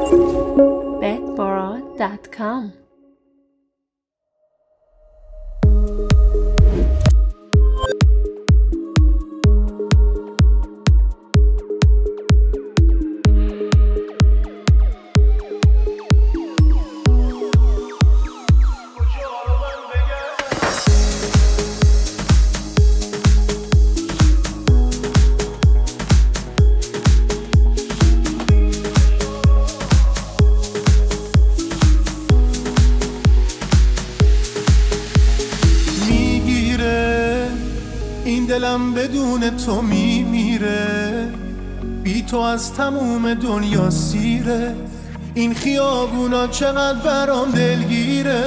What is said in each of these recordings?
bedbara.com. دلم بدون تو میمیره، بی تو از تموم دنیا سیره. این خیابونا چقدر برام دلگیره.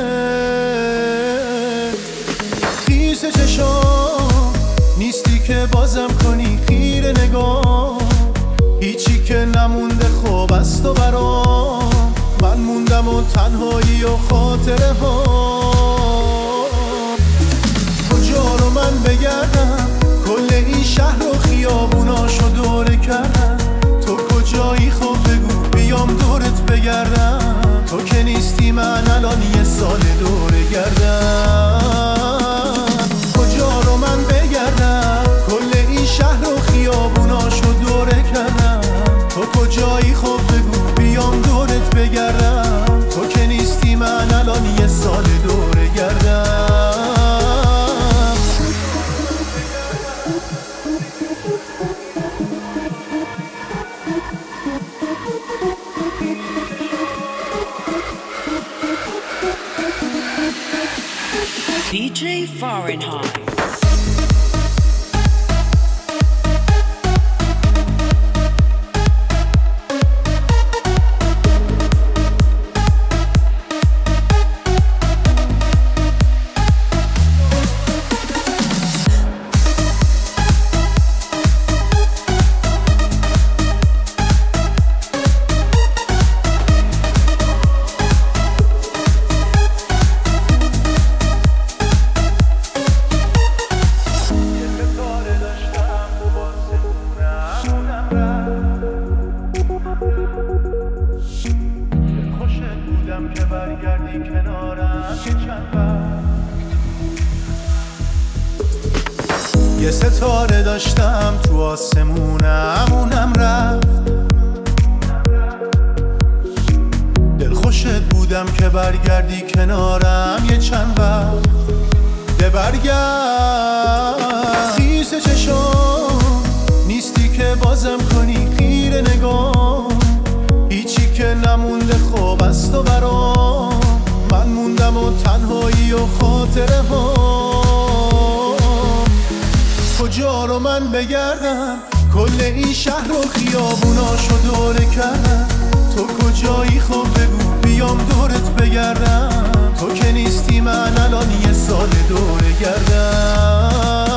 خیس چشام نیستی که بازم کنی خیره نگاه. هیچی که نمونده خوب است و برام. من موندم و تنهایی و خاطره ها. کجا رو من بگردم؟ کل این شهر و خیابوناشو دوره کردم. تو کجایی خب بگو بیام دورت بگردم. تو که نیستی من الان یه سال دوره گردم. کجا رو من بگردم؟ کل این شهر و خیابوناشو دوره کردم. تو کجایی خب بگو بیام دورت بگردم. تو که نیستی من الان یه سال دوره گردم. DJ Fahrenheit. که برگردی کنارم یه چند وقت. یه ستاره داشتم تو آسمونم اونم رفت. دلخوشت بودم که برگردی کنارم یه چند وقت. ده برگرد. خیس چشام نیستی که بازم کنی خیره نگاه. هیچی که نمونده خوب است و برام. من موندم و تنهایی و خاطره ها. کجا رو من بگردم؟ کل این شهر و خیابوناشو دوره کردم. تو کجایی خب بگو بیام دورت بگردم. تو که نیستی من الان یه سال دوره گردم.